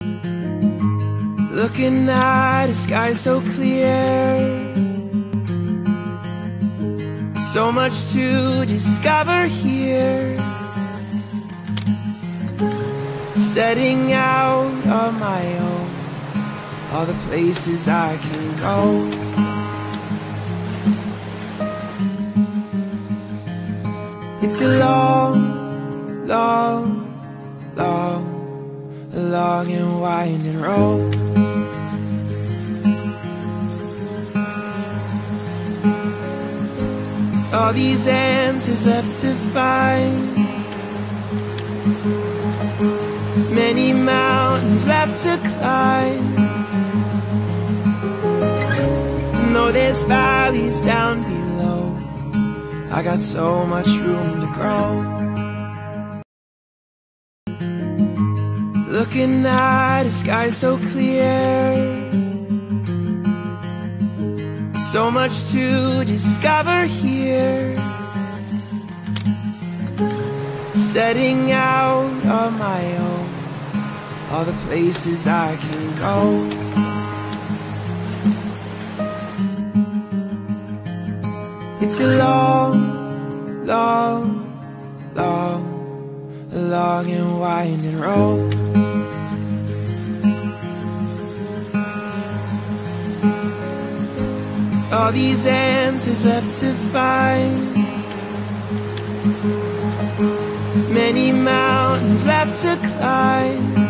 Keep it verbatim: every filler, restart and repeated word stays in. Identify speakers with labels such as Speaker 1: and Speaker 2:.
Speaker 1: Looking at a sky so clear, so much to discover here. Setting out on my own, all the places I can go. It's a long, long, long, long and winding road. All these answers left to find, many mountains left to climb. And though there's valleys down below, I got so much room to grow. Looking at a sky so clear, so much to discover here. Setting out on my own, all the places I can go. It's a long, long, long, long and winding road. All these answers left to find, many mountains left to climb.